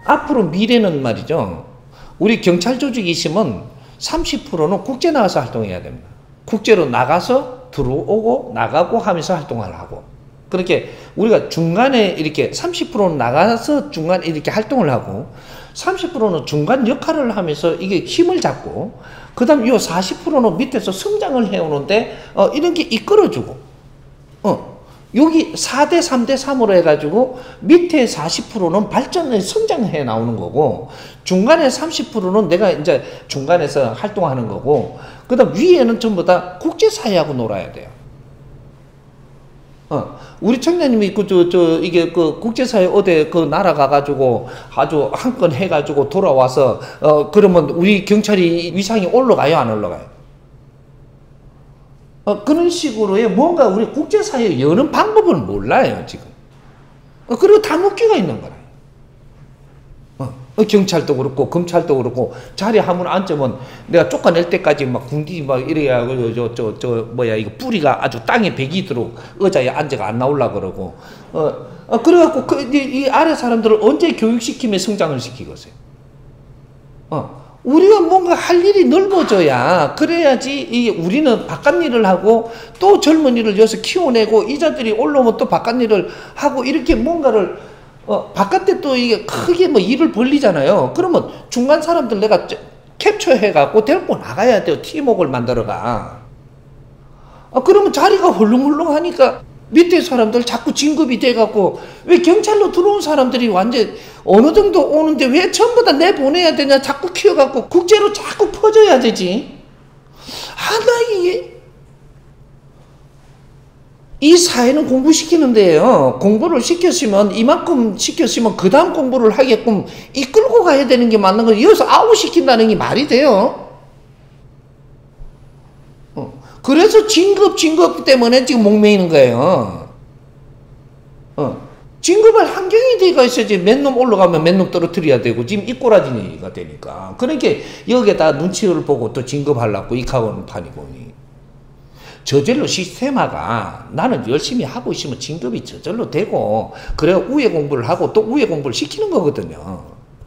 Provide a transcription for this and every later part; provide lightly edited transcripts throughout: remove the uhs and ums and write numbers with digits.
앞으로 미래는 말이죠. 우리 경찰 조직이 있으면 30%는 국제 나가서 활동해야 됩니다. 국제로 나가서 들어오고 나가고 하면서 활동을 하고. 그렇게 우리가 중간에 이렇게 30%는 나가서 중간에 이렇게 활동을 하고 30%는 중간 역할을 하면서 이게 힘을 잡고 그 다음 이 40%는 밑에서 성장을 해오는데 이런 게 이끌어주고 여기 4대 3대 3으로 해가지고 밑에 40%는 발전을 성장해 나오는 거고 중간에 30%는 내가 이제 중간에서 활동하는 거고 그 다음 위에는 전부 다 국제사회하고 놀아야 돼요. 우리 청장님이 이게 국제사회 어디 나라 가가지고 아주 한 건 해가지고 돌아와서 그러면 우리 경찰이 위상이 올라가요, 안 올라가요? 그런 식으로의 뭔가 우리 국제사회에 여는 방법을 몰라요, 지금. 그리고 다 묶여가 있는 거라. 경찰도 그렇고, 검찰도 그렇고, 자리에 한번 앉으면 내가 쫓아낼 때까지 막 군디 막 이래야, 이거 뿌리가 아주 땅에 베기도록 의자에 앉아가 안 나올라 그러고, 그래갖고 이 아래 사람들을 언제 교육시키면 성장을 시키겠어요? 우리가 뭔가 할 일이 넓어져야 그래야지 우리는 바깥 일을 하고 또 젊은이를 여기서 키워내고 이자들이 올라오면 또 바깥 일을 하고 이렇게 뭔가를 바깥에 또 이게 크게 뭐 일을 벌리잖아요. 그러면 중간 사람들 내가 캡처해갖고 데리고 나가야 돼요. 팀워크를 만들어가. 그러면 자리가 헐렁헐렁하니까 밑에 사람들 자꾸 진급이 돼갖고 왜 경찰로 들어온 사람들이 완전 어느 정도 오는데 왜 전부 다 내보내야 되냐 자꾸 키워갖고 국제로 자꾸 퍼져야 되지. 나 이 사회는 공부시키는데요. 공부를 시켰으면 이만큼 시켰으면 그 다음 공부를 하게끔 이끌고 가야 되는 게 맞는 거예요. 여기서 아웃시킨다는 게 말이 돼요. 그래서 진급 때문에 지금 목매이는 거예요. 진급할 환경이 되어 있어야지 맨 놈 올라가면 맨 놈 떨어뜨려야 되고 지금 이 꼬라지가 되니까. 그러니까 여기에다 눈치를 보고 또 진급하려고 이카고는 판이고. 저절로 시스템화가 나는 열심히 하고 있으면 진급이 저절로 되고 그래야 우회 공부를 하고 또 우회 공부를 시키는 거거든요.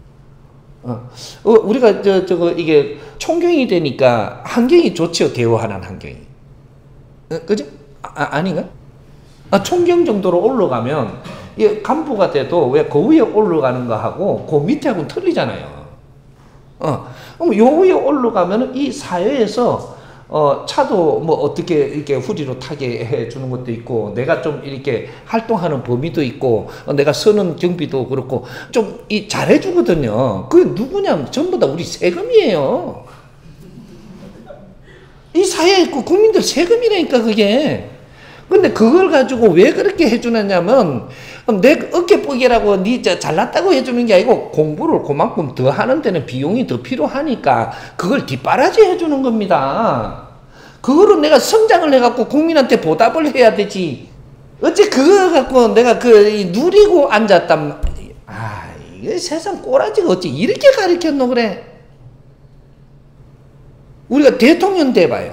우리가 이게 총경이 되니까 환경이 좋죠. 대우하는 환경이. 그죠? 아닌가? 총경 정도로 올라가면 간부가 돼도 왜 그 위에 올라가는 거하고 그 밑에하고는 틀리잖아요. 그럼 요 위에 올라가면 이 사회에서 차도 뭐 어떻게 이렇게 후리로 타게 해주는 것도 있고, 내가 좀 이렇게 활동하는 범위도 있고, 내가 서는 경비도 그렇고, 좀 잘해주거든요. 그게 누구냐면 전부 다 우리 세금이에요. 이 사회에 국민들 세금이라니까, 그게. 근데 그걸 가지고 왜 그렇게 해주느냐면, 내 어깨뽀개라고 니 잘났다고 해주는 게 아니고, 공부를 그만큼 더 하는 데는 비용이 더 필요하니까, 그걸 뒷바라지 해주는 겁니다. 그거로 내가 성장을 해갖고 국민한테 보답을 해야 되지. 어째 그거 갖고 내가 누리고 앉았단, 이게 세상 꼬라지가 어찌 이렇게 가르쳤노, 그래? 우리가 대통령 돼봐요.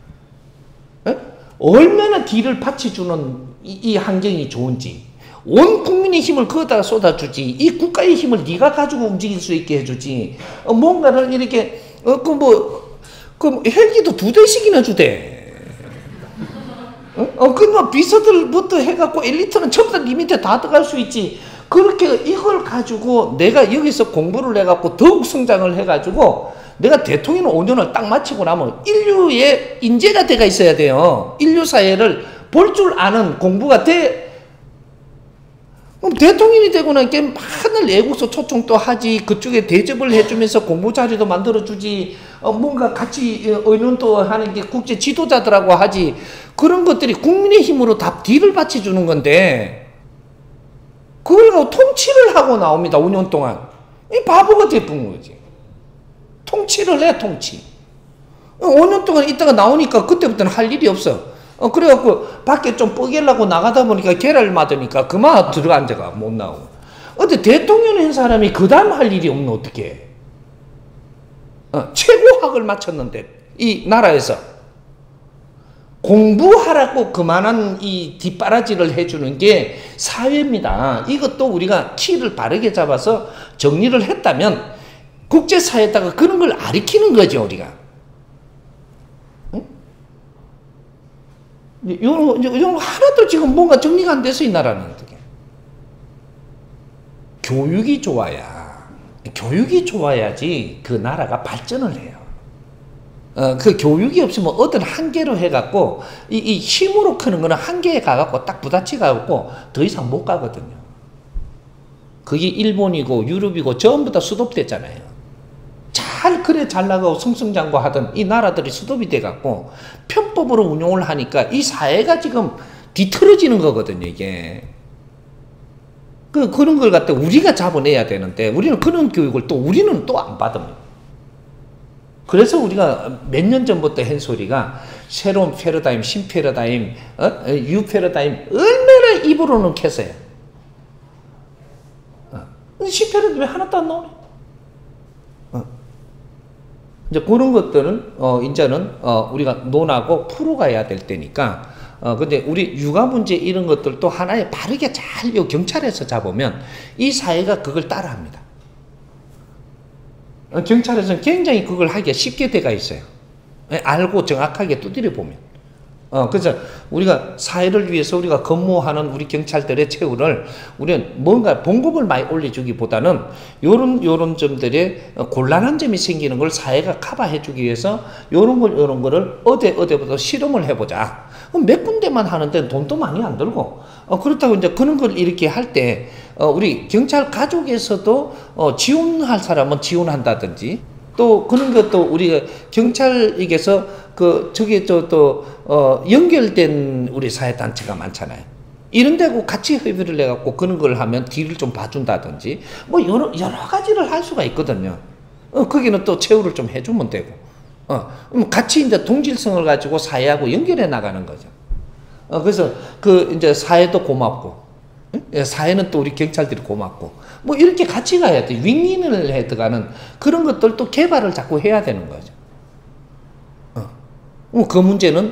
얼마나 뒤를 받쳐주는 이 환경이 좋은지. 온 국민의 힘을 거기다가 쏟아주지. 이 국가의 힘을 네가 가지고 움직일 수 있게 해주지. 뭔가를 이렇게 헬기도 2대씩이나 주대. 비서들부터 해갖고 엘리트는 전부 다 네 밑에 다 들어갈 수 있지. 그렇게 이걸 가지고 내가 여기서 공부를 해갖고 더욱 성장을 해가지고 내가 대통령 5년을 딱 마치고 나면 인류의 인재가 돼가 있어야 돼요. 인류 사회를 볼 줄 아는 공부가 돼. 그럼 대통령이 되고 나니까 맨날 애국서 초청도 하지, 그쪽에 대접을 해주면서 공부 자료도 만들어주지, 뭔가 같이 의논도 하는 게 국제 지도자들하고 하지. 그런 것들이 국민의 힘으로 다 뒤를 받쳐주는 건데, 그걸 통치를 하고 나옵니다. 5년 동안. 이 바보가 돼본 거지. 통치를 해, 통치. 5년 동안 있다가 나오니까 그때부터는 할 일이 없어. 그래갖고 밖에 좀 뻐개려고 나가다 보니까 계란을 맞으니까 그만 들어 앉아가 못 나오고. 어때 대통령 한 사람이 그 다음 할 일이 없는 어떻게? 최고학을 마쳤는데 이 나라에서 공부하라고 그만한 이 뒷바라지를 해주는 게 사회입니다. 이것도 우리가 키를 바르게 잡아서 정리를 했다면 국제사회에다가 그런 걸 가르치는 거죠, 우리가. 응? 요 하나도 지금 뭔가 정리가 안 돼서 이 나라는 어떻게. 교육이 좋아야지 그 나라가 발전을 해요. 그 교육이 없으면 어떤 한계로 해갖고 이 힘으로 크는 거는 한계에 가갖고 딱 부딪혀 가갖고 더 이상 못 가거든요. 그게 일본이고 유럽이고 전부 다 수도됐잖아요. 잘 나가고 승승장구하던 이 나라들이 수도비 돼갖고 편법으로 운용을 하니까 이 사회가 지금 뒤틀어지는 거거든요, 이게. 그런 걸 갖다 우리가 잡아내야 되는데 우리는 그런 교육을 우리는 또 안 받습니다. 그래서 우리가 몇 년 전부터 한 소리가 새로운 패러다임, 신패러다임, 뉴패러다임 얼마나 입으로는 캐서요. 신패러다임이 하나도 안 나오네. 이제 그런 것들은 이제는 우리가 논하고 풀어가야 될 때니까. 근데 우리 육아 문제 이런 것들도 하나에 바르게 잘 경찰에서 잡으면 이 사회가 그걸 따라합니다. 경찰에서는 굉장히 그걸 하기가 쉽게 돼가 있어요. 알고 정확하게 두드려 보면. 그래서 우리가 사회를 위해서 우리가 근무하는 우리 경찰들의 최후를 우리는 뭔가 봉급을 많이 올려주기보다는 요런 점들에 곤란한 점이 생기는 걸 사회가 커버해 주기 위해서 요런 거를 어디부터 실험을 해보자. 몇 군데만 하는데 돈도 많이 안 들고. 그렇다고 이제 그런 걸 이렇게 할 때 우리 경찰 가족에서도 지원할 사람은 지원한다든지 또 그런 것도 우리가 경찰에게서 연결된 우리 사회단체가 많잖아요. 이런 데고 같이 협의를 해갖고 그런 걸 하면 뒤를 좀 봐준다든지 뭐 여러 가지를 할 수가 있거든요. 거기는 또 최후를 좀 해주면 되고. 같이 이제 동질성을 가지고 사회하고 연결해 나가는 거죠. 그래서 이제 사회도 고맙고, 사회는 또 우리 경찰들이 고맙고, 뭐 이렇게 같이 가야 돼. 윈윈을 해 들어가는 그런 것들도 개발을 자꾸 해야 되는 거죠. 그 문제는,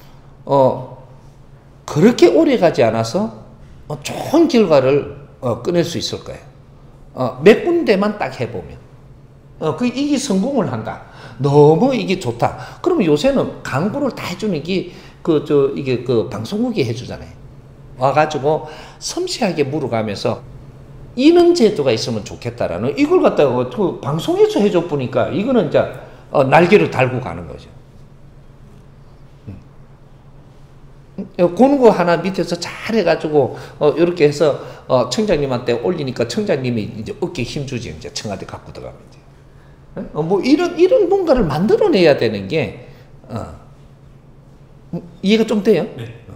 그렇게 오래 가지 않아서 좋은 결과를 꺼낼 수 있을 거예요. 몇 군데만 딱 해보면. 이게 성공을 한다. 너무 이게 좋다. 그러면 요새는 광고를 다 해주는 게 이게 방송국이 해주잖아요. 와가지고 섬세하게 물어가면서 이런 제도가 있으면 좋겠다라는 이걸 갖다가 방송에서 해줘 보니까 이거는 이제 날개를 달고 가는 거죠. 그런 거 하나 밑에서 잘 해가지고 이렇게 해서 청장님한테 올리니까 청장님이 이제 어깨에 힘주지 이제 청와대 갖고 들어가면 이제. 뭐 이런 뭔가를 만들어내야 되는 게 이해가 좀 돼요? 네.